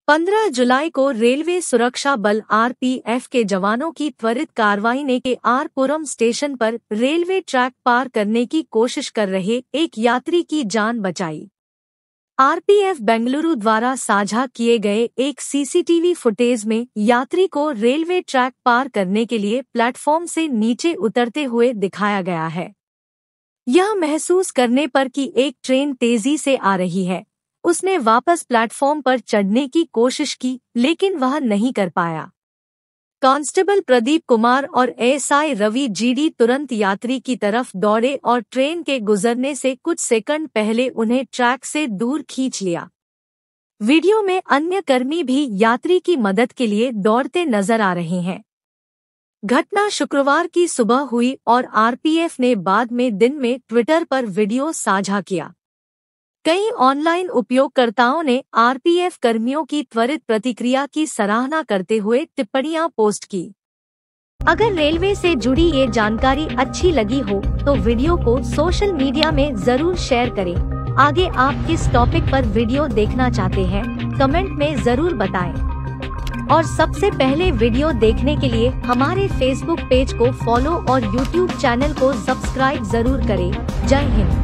15 जुलाई को रेलवे सुरक्षा बल आरपीएफ के जवानों की त्वरित कार्रवाई ने के आर पुरम स्टेशन पर रेलवे ट्रैक पार करने की कोशिश कर रहे एक यात्री की जान बचाई। आरपीएफ बेंगलुरु द्वारा साझा किए गए एक सीसीटीवी फुटेज में यात्री को रेलवे ट्रैक पार करने के लिए प्लेटफॉर्म से नीचे उतरते हुए दिखाया गया है। यह महसूस करने पर कि एक ट्रेन तेजी से आ रही है, उसने वापस प्लेटफॉर्म पर चढ़ने की कोशिश की, लेकिन वह नहीं कर पाया। कांस्टेबल प्रदीप कुमार और एएसआई रवि जीडी तुरंत यात्री की तरफ दौड़े और ट्रेन के गुजरने से कुछ सेकंड पहले उन्हें ट्रैक से दूर खींच लिया। वीडियो में अन्य कर्मी भी यात्री की मदद के लिए दौड़ते नजर आ रहे हैं। घटना शुक्रवार की सुबह हुई और आरपीएफ ने बाद में दिन में ट्विटर पर वीडियो साझा किया। कई ऑनलाइन उपयोगकर्ताओं ने आरपीएफ कर्मियों की त्वरित प्रतिक्रिया की सराहना करते हुए टिप्पणियां पोस्ट की। अगर रेलवे से जुड़ी ये जानकारी अच्छी लगी हो तो वीडियो को सोशल मीडिया में जरूर शेयर करें। आगे आप किस टॉपिक पर वीडियो देखना चाहते हैं, कमेंट में जरूर बताएं। और सबसे पहले वीडियो देखने के लिए हमारे फेसबुक पेज को फॉलो और यूट्यूब चैनल को सब्सक्राइब जरूर करें। जय हिंद।